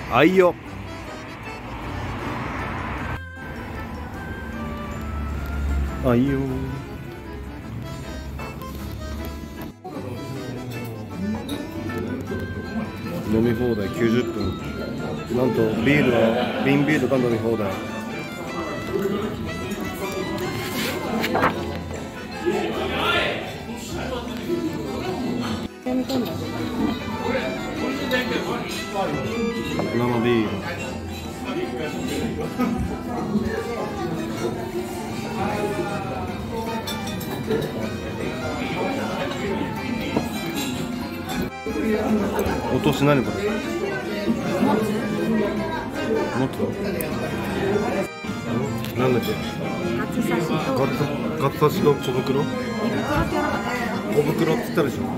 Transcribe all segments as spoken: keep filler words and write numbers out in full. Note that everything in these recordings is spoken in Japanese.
あいよ。あいよ。飲み放題きゅうじゅっぷん。なんとビールは瓶ビールが飲み放題。生ビール。お通し何これ？もっとなんだっけ？ガツ刺しと小袋？小袋って言ったでしょ。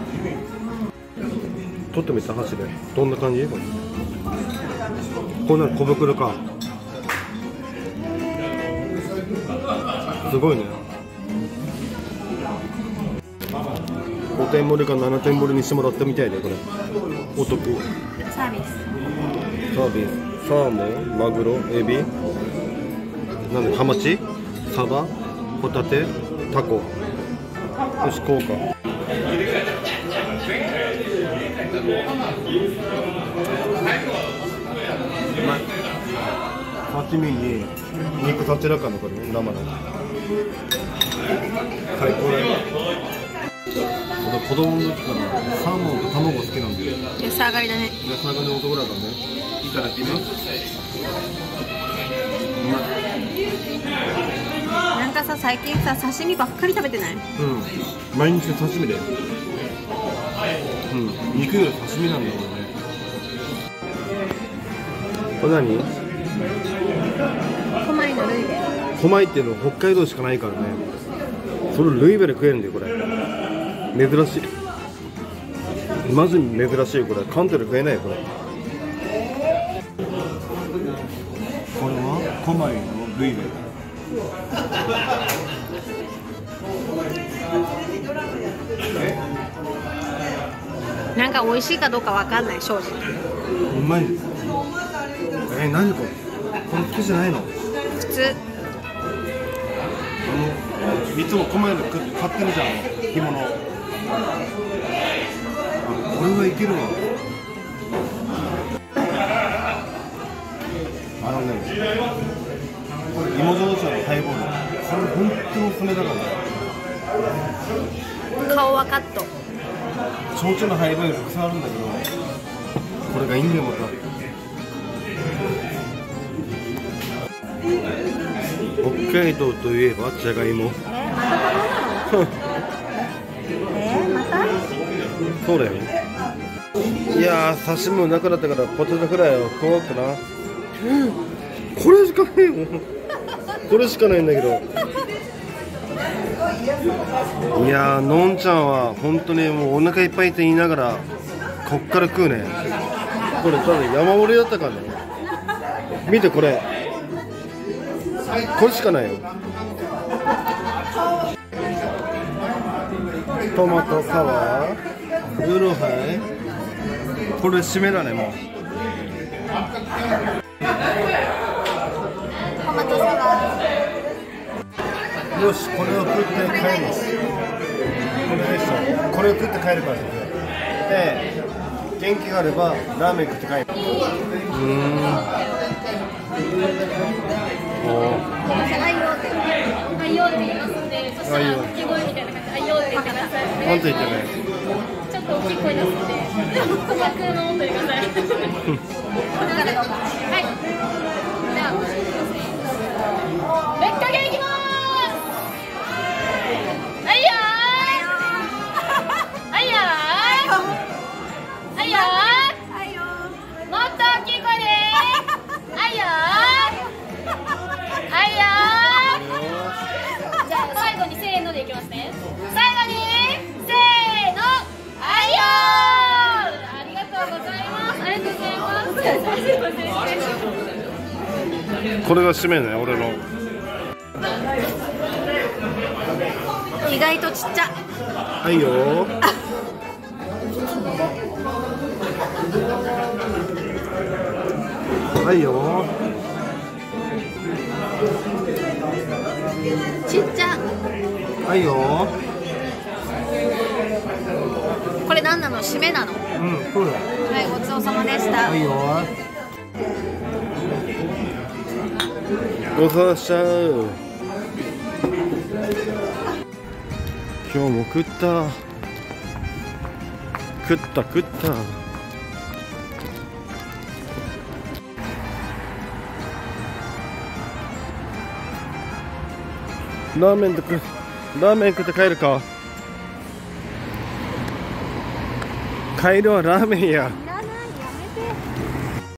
取ってみた箸で。どんな感じ？これこんなの小袋か。すごいね。ごてん盛りかななてん盛りにしてもらったみたいで、これお得。 サービスサービス。サーモン、マグロ、エビ、なんでハマチ、サバ、ホタテ、タコ。よし、こうか。刺身に肉タチラカのこれね、生の最高だよ。俺子供の時からサーモンと卵好きなんで。 安上がりだね。 安上がりの男だからね。いただきます。うまい。 なんかさ、最近さ、刺身ばっかり食べてない？ うん、毎日刺身で。うん、肉より刺身なんだよね。これ何？ 狛江のルイベ。 狛江っていうの北海道しかないからね。それルイベで食えるんだよこれ。珍しい。マジ珍しいこれ。関東で食えないよこれ。これは狛江のルイベ。 なんか美味しいかどうかわかんない、正直。 うまい。えー、何これ？これ好きじゃないの？ 普通。 あのいつも狛江で買ってるじゃん、干物。これはいけるわ。あのね、これ芋焼酎のハイボール。これ本当におすすめだから。 顔はカット。 焼酎のハイボールたくさんあるんだけど、これがいいんだよまた。北海道といえばじゃがいも。 えー、また？ そうだよ。いやー、刺身もなくなったからポテトフライを食おうかな。うん、これしかないよ。これしかないんだけど。いやー、のんちゃんは本当にもうお腹いっぱいって言いながらこっから食うね。これ多分山盛りだったからね。見てこれ。これしかないよ。トマトサワー、ウーロンハイ。これ締めだねもう。 トマトサワー。 よし、これを食って帰る。これでしょ。これを食って帰るからで、元気があればラーメン食って帰る。うーん。おあいよってあいよって言いますんで、そしたら掛け声みたいな感じであいよって言ってください。 なんて言ってね。 ちょっと大きい声出すんで、鼓膜の音でください。はい。じゃあ、べっかけいきまーす。はいよー。はいよー。はいよー。 はいよー。 もっと大きい声でー。はいよー。はいよー。じゃあ最後にせーのでいきますね。最後にせーの。はいよー。ありがとうございます。ありがとうございます。 これが締めね、俺の。 意外とちっちゃ。 はいよー。 はいよ。 ちっちゃ。 はいよ。 これ何なの？締めなの？ うん、そうだ。 はい、ごちそうさまでした。 はいよ。ごちそうさまでした。今日も食った。食った食った。ラーメンとくラーメン食って帰るか。帰るはラーメンや。